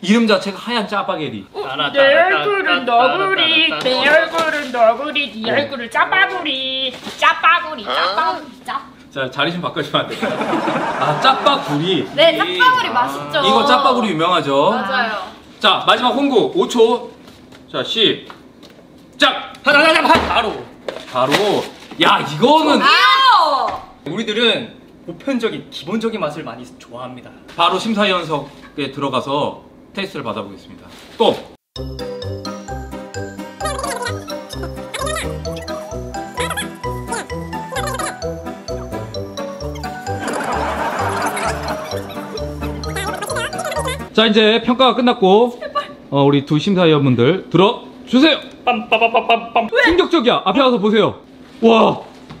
이름 자체가 하얀 짜파게리. 내 얼굴은 너구리, 내 얼굴은 너구리, 네 얼굴은 짜파구리. 짜파구리. 짜. 자, 자리 좀 바꿔주면 안 돼요? 아, 짜파구리. 네, 짜파구리 맛있죠. 이거 짜파구리 유명하죠? 맞아요. 자, 마지막 홍구 5초. 자, 시작. 바로. 야, 이거는 우리들은 보편적인 기본적인 맛을 많이 좋아합니다. 바로 심사위원석에 들어가서 테스트를 받아보겠습니다. 고! 자, 이제 평가가 끝났고 우리 두 심사위원분들 들어주세요. 빰빠바빠빰빰. 충격적이야. 앞에 와서 보세요. 와.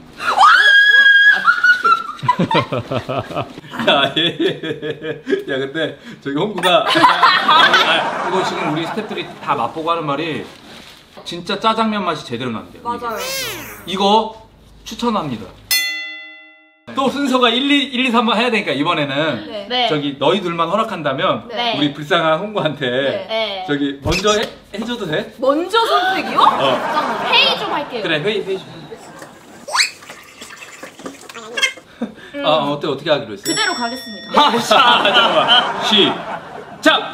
야, 야, 근데 저기 홍구가 이거 지금 우리 스태프들이 다 맛보고 하는 말이 진짜 짜장면 맛이 제대로 난대요. 맞아요. 이거 추천합니다. 또 순서가 1, 2, 3번 해야 되니까 이번에는 네. 저기 너희 둘만 허락한다면 네. 우리 불쌍한 홍구한테 네. 저기 먼저 해줘도 돼? 먼저 선택이요? 어. 회의 좀 할게요. 그래, 회의 좀. 어떻게 하기로 했어요? 그대로 가겠습니다. 잠깐만. 시작!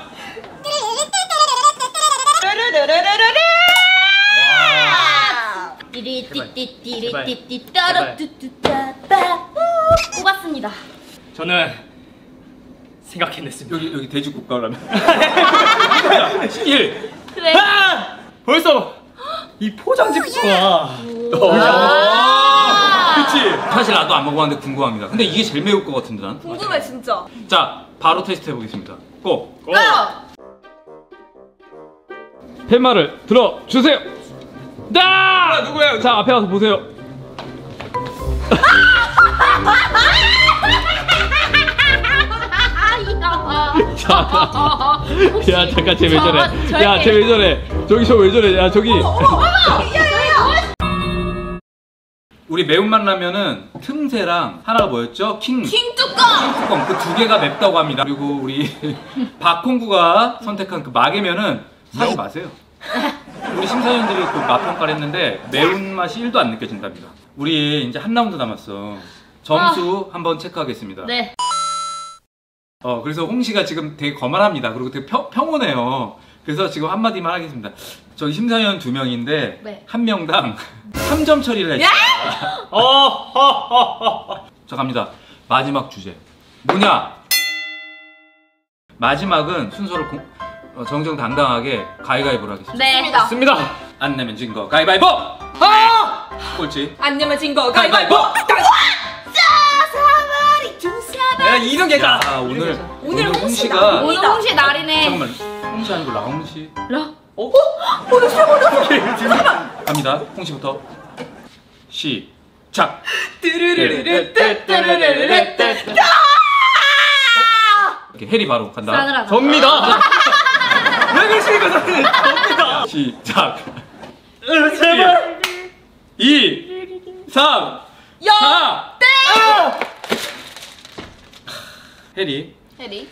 띠리띠띠띠리띠띠 따라뚜뚜따빠 뽑았습니다. 저는 생각해냈습니다. 여기 돼지국가라면 1 그래. 벌써 이 포장지가 좋아. 그치? 사실 나도 안 먹어봤는데 궁금합니다. 근데 이게 제일 매울 것 같은데 난? 궁금해 진짜. 자, 바로 테스트 해보겠습니다. 고! 고! 팻말을 들어주세요! 나! 누구야? 자, 앞에 와서 보세요. 야, 잠깐, 쟤 왜 저래? 야, 쟤 왜 저래? 저기 저 왜 저래? 야, 저기. 우리 매운맛 라면은 틈새랑 하나가 뭐였죠? 킹뚜껑 그 두 개가 맵다고 합니다. 그리고 우리 박홍구가 선택한 그 마개면은 사지 마세요. 우리 심사위원들이 그 맛 평가를 했는데 매운맛이 1도 안 느껴진답니다. 우리 이제 한 라운드 남았어. 점수 한번 체크하겠습니다. 네. 그래서 홍씨가 지금 되게 거만합니다. 그리고 되게 평온해요. 그래서 지금 한마디만 하겠습니다. 저희 심사위원 2명인데 네. 한 명당 3점 처리를 했어요. 자, 갑니다. 마지막 주제 뭐냐? 마지막은 순서를 정정당당하게 가위바위보를 하겠습니다. 네. 습니다. 안 내면 진 거 가위바위보! 꼴찌 안 내면 진 거 가위바위보! 사마리 두 사람. 야, 이런 게 다. 아, 오늘 홍씨 홍씨가 날. 오늘 홍시 날이네. 잠깐만, 홍씨 아니고 라홍씨 오늘 최고다. 갑니다. 홍씨부터 시작. 이렇게 해리 바로 간다. 싸늘하다. 접니다. 왜 그러십니까, 저는? 접니다. 시작. 제발. 2 3 4 해리. 해리.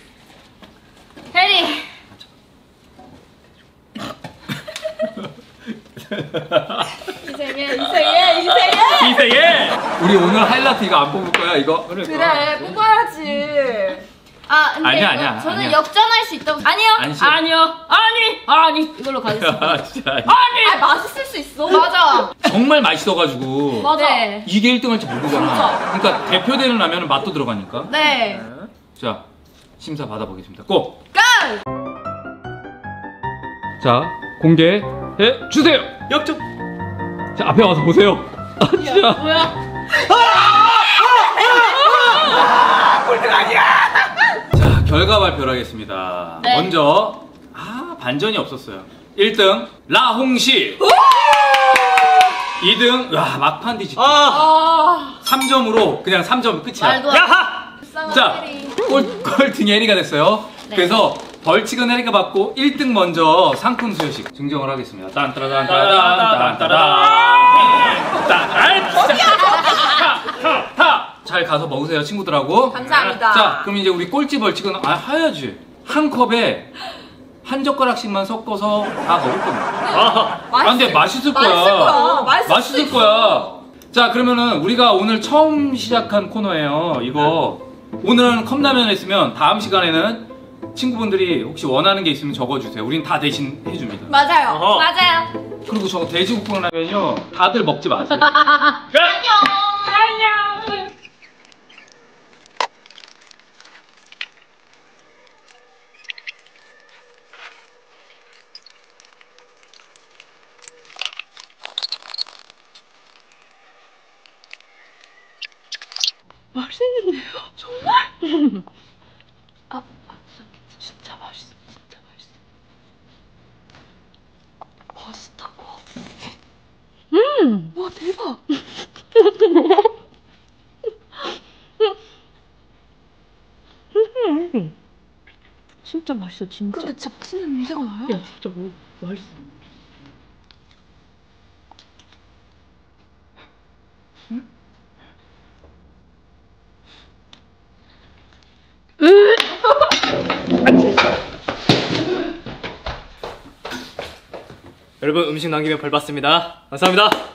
이생해. 이세예. 우리 오늘 하이라이트 이거 안 뽑을 거야 이거? 그래 뽑아야지. 아, 근데 아니야, 저는 아니야. 역전할 수 있다고. 아니요. 아니지. 아니. 이걸로 가겠습니다. 아, 진짜. 아 맛있을 수 있어. 맞아. 정말 맛있어가지고 맞아. 이게 1등 할지 모르잖아. 그러니까 대표되는 라면은 맛도 들어가니까. 네. 자, 심사 받아보겠습니다. 고! 고! 자, 공개해 주세요. 역전. 자, 앞에 와서 보세요. 아, 진짜. 뭐야? 자, 결과 발표를 하겠습니다. 네. 먼저 반전이 없었어요. 1등 라홍씨. 2등 막판 뒤집기. 3점으로 그냥 3점 끝이야. 말도 안 야하. 자, 꼴등이 해리가 됐어요. 네. 그래서 벌칙은 해리가 받고 1등 먼저 상품 수여식 증정을 하겠습니다. 잘 가서 먹으세요, 친구들하고. 감사합니다. 자, 그럼 이제 우리 꼴찌 벌칙은 해야지. 한 컵에 한 젓가락씩만 섞어서 다 먹을 겁니다. 아, 근데 맛있을 거야. 맛있을 거야. 자, 그러면은 우리가 오늘 처음 시작한 코너예요. 이거 오늘은 컵라면 했으면 다음 시간에는 친구분들이 혹시 원하는 게 있으면 적어주세요. 우린 다 대신 해줍니다. 맞아요. 어허. 맞아요. 그리고 저 돼지국밥라면요, 다들 먹지 마세요. 맛있는데요? 정말? 아, 진짜 맛있어. 진짜 맛있어. 맛있다고. 와, 대박. 진짜 맛있어, 진짜. 근데 진짜 맛있는 냄새가 나요? 야, 진짜 뭐 맛있어. 여러분 음식 남기면 벌 받습니다. 감사합니다.